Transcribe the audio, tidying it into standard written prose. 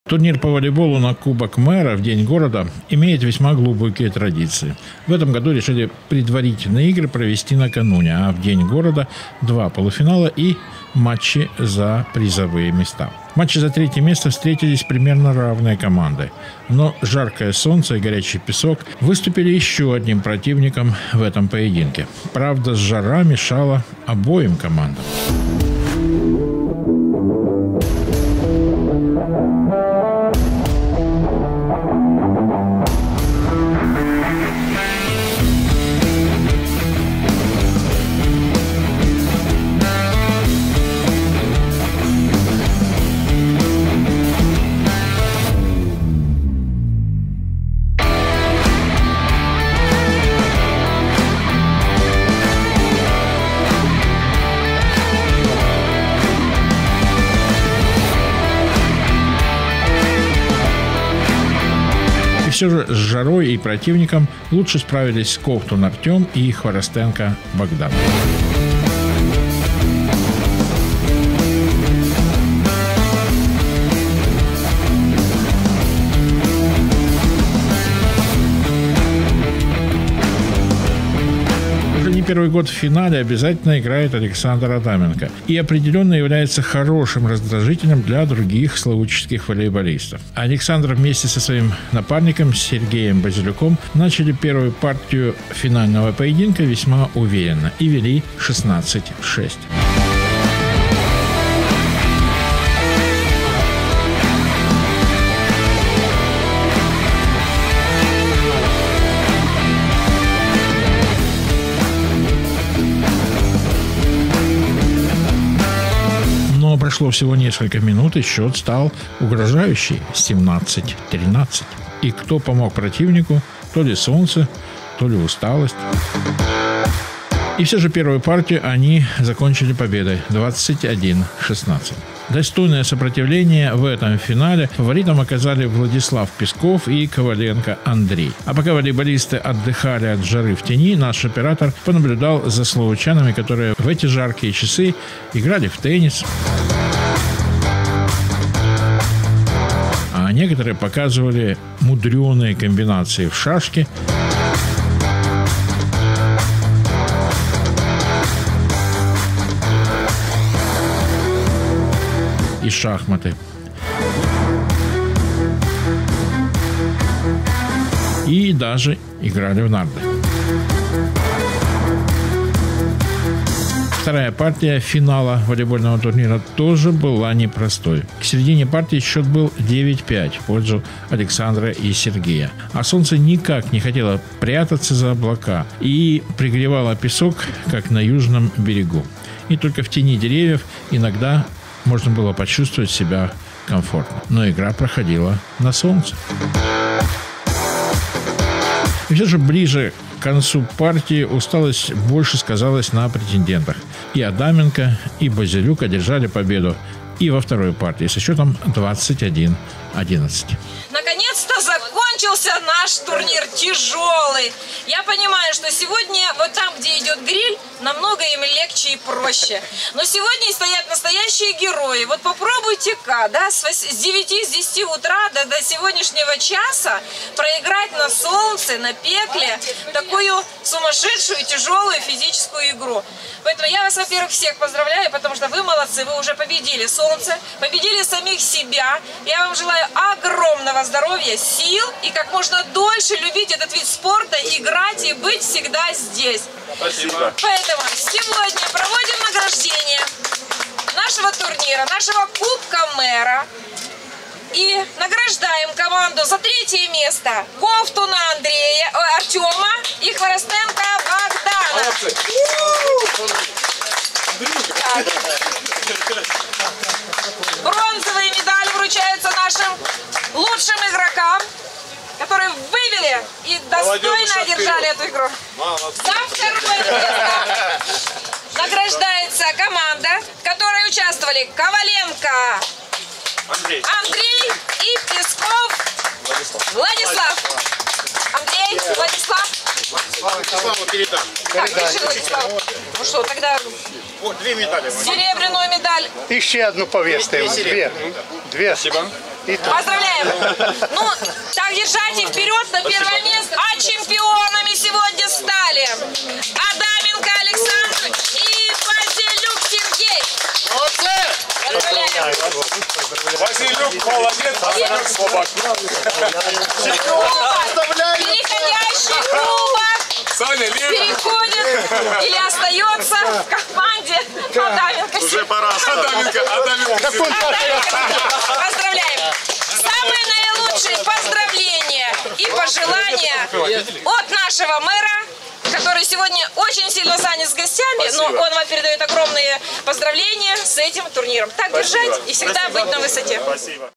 Турнир по волейболу на Кубок Мэра в День города имеет весьма глубокие традиции. В этом году решили предварительные игры провести накануне, а в День города 2 полуфинала и матчи за призовые места. В матче за 3 место встретились примерно равные команды. Но жаркое солнце и горячий песок выступили еще одним противником в этом поединке. Правда, жара мешала обоим командам. Все же с жарой и противником лучше справились Ковтун Артем и Хворостенко Богдан. Первый год в финале обязательно играет Александр Адаменко и определенно является хорошим раздражителем для других славутческих волейболистов. Александр вместе со своим напарником Сергеем Базилюком начали первую партию финального поединка весьма уверенно и вели 16-6. Прошло всего несколько минут, и счет стал угрожающий – 17-13. И кто помог противнику? То ли солнце, то ли усталость. И все же первую партию они закончили победой – 21-16. Достойное сопротивление в этом финале фаворитам оказали Владислав Песков и Коваленко Андрей. А пока волейболисты отдыхали от жары в тени, наш оператор понаблюдал за славутчанами, которые в эти жаркие часы играли в теннис. А некоторые показывали мудреные комбинации в шашки. И шахматы. И даже играли в нарды. Вторая партия финала волейбольного турнира тоже была непростой. К середине партии счет был 9-5 в пользу Александра и Сергея. А солнце никак не хотело прятаться за облака и пригревало песок, как на южном берегу. И только в тени деревьев иногда можно было почувствовать себя комфортно. Но игра проходила на солнце. И все же ближе к концу партии усталость больше сказалась на претендентах. И Адаменко, и Базилюк одержали победу и во второй партии со счетом 21-11. Наконец-то закончился наш турнир тяжелый. Я понимаю, что сегодня вот там, где идет гриль, намного им легче и проще. Но сегодня стоят настоящие герои. Вот попробуйте-ка, да, с 10 утра до сегодняшнего часа проиграть на солнце, на пекле такую сумасшедшую тяжелую физическую игру. Поэтому я вас, во-первых, всех поздравляю, потому что вы молодцы, вы уже победили солнце, победили самих себя. Я вам желаю огромного здоровья, сил и как можно дольше любить этот вид спорта, играть и быть всегда здесь. Спасибо. Поэтому сегодня проводим награждение нашего турнира, нашего Кубка Мэра. И награждаем команду за 3-е место Ковтуна Артема и Хворостенко Богдана. Бронзовые медали вручаются нашим лучшим игрокам, которые вывели и достойно одержали эту игру. За 2-е место награждается команда, в которой участвовали Коваленко Андрей и Песков Владислав. Андрей, Владислав. Владиславу передам. Так, держи, Владислав. Ну что, тогда Вот 2 медали. серебряную медаль. Еще одну повесим. Две. Спасибо. Поздравляем. Ну, так держать и вперед на первое место. А чемпионами сегодня стали Адаменко Александр и Василюк Сергей. Поздравляем. Василюк, молодец, Василюк, слабак. Переходящий кубок Саня, Лев. переходит или остается в команде Адаменко. Уже пора. Адаменко. Поздравляем. Самые наилучшие поздравления и пожелания от нашего мэра, который сегодня очень сильно занят с гостями, но он вам передает огромные поздравления с этим турниром. Так держать и всегда быть на высоте. Спасибо.